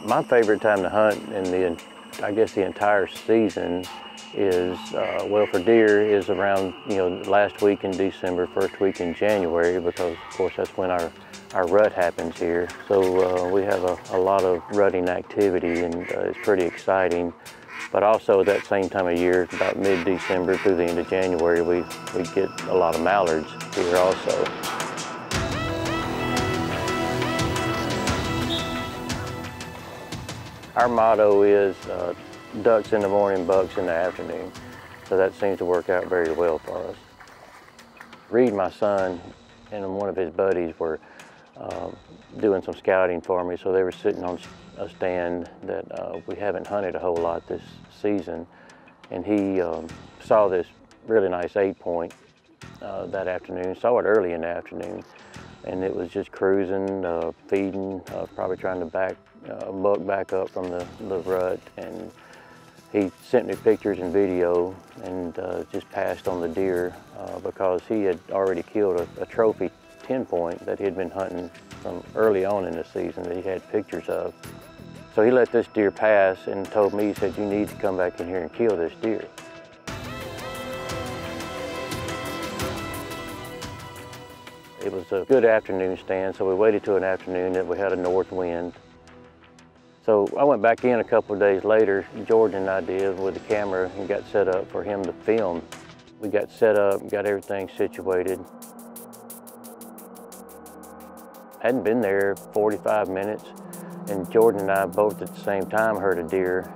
My favorite time to hunt in I guess the entire season is, well, for deer is around, last week in December, first week in January, because of course that's when our rut happens here. So we have a lot of rutting activity, and it's pretty exciting. But also at that same time of year, about mid-December through the end of January, we get a lot of mallards here also. Our motto is ducks in the morning, bucks in the afternoon. So that seems to work out very well for us. Reed, my son, and one of his buddies were doing some scouting for me, so they were sitting on a stand that we haven't hunted a whole lot this season, and he saw this really nice 8-point that afternoon, saw it early in the afternoon, and it was just cruising, feeding, probably trying to buck back up from the rut, and he sent me pictures and video and just passed on the deer because he had already killed a trophy 10-point that he had been hunting from early on in the season that he had pictures of. So he let this deer pass and told me, he said, "You need to come back in here and kill this deer." It was a good afternoon stand, so we waited till an afternoon that we had a north wind. So I went back in a couple of days later, Jordan and I did, with the camera, and got set up for him to film. We got set up, got everything situated. Hadn't been there 45 minutes, and Jordan and I both at the same time heard a deer.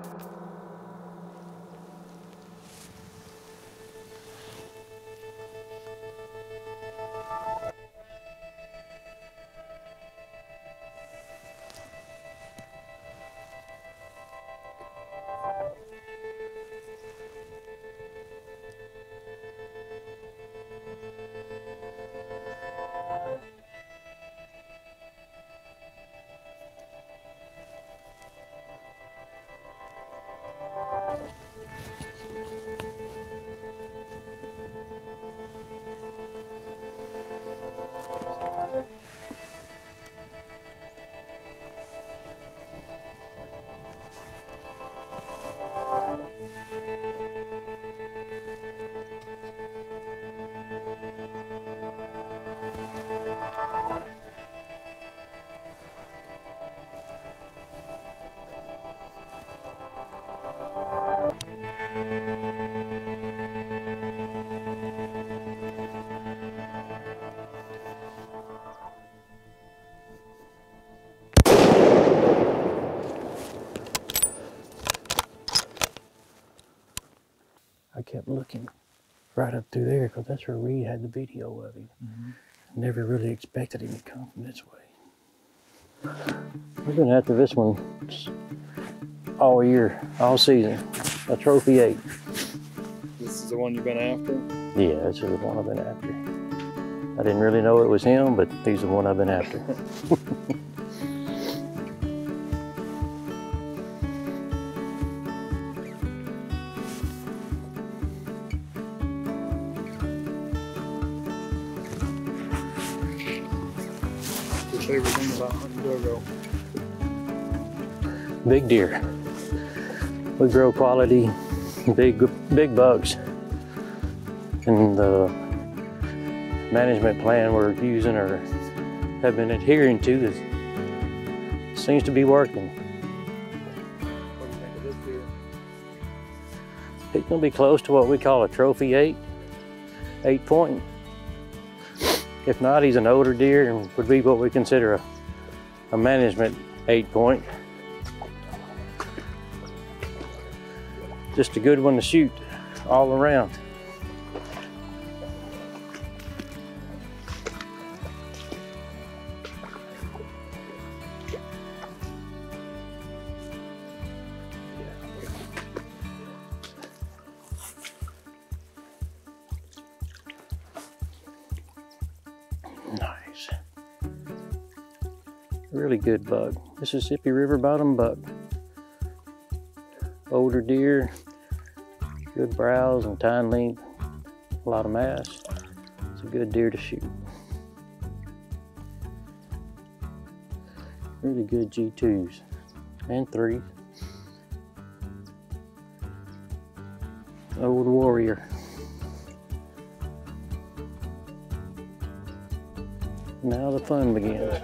I kept looking right up through there because that's where Reed had the video of him. Never really expected him to come from this way. We've been after this one all year, all season. A trophy 8. This is the one you've been after? Yeah, this is the one I've been after. I didn't really know it was him, but he's the one I've been after. What's your favorite thing about hunting dogo? Big deer. We grow quality, big bucks. And the management plan we're using or have been adhering to seems to be working. What do you think of this deer? He's gonna be close to what we call a trophy 8-point. If not, he's an older deer and would be what we consider a management 8-point. Just a good one to shoot all around. Nice. Really good buck. Mississippi River bottom buck. Older deer, good brows and tine length, a lot of mass. It's a good deer to shoot. Really good G2s. And 3. Old warrior. Now the fun begins.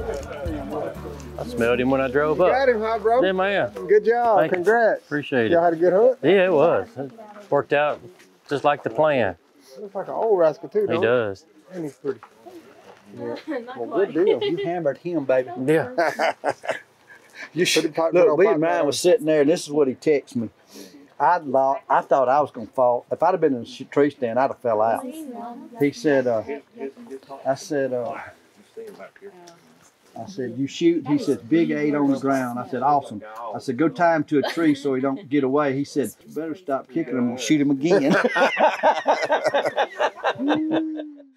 I smelled him when I drove up. Got him, huh, bro? Yeah, man. Good job. Thank you. Congrats. Appreciate Y'all it. had a good hunt? Yeah, it was. It worked out just like the plan. Looks like an old rascal, too, He don't does. And he's pretty. Yeah. Well, good deal. You hammered him, baby. Yeah. You should look. Me and mine was sitting there, and this is what he texted me. I thought I was gonna fall. If I'd have been in the tree stand, I'd have fell out. He said, I said, you shoot? He said, big 8 on the ground. I said, awesome. I said, go tie him to a tree so he don't get away. He said, better stop kicking him and shoot him again.